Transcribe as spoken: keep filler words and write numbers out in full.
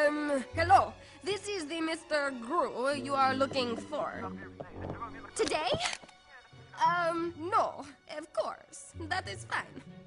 Um, hello. This is the Mister Gru you are looking for. Today? Um, no, of course. That is fine.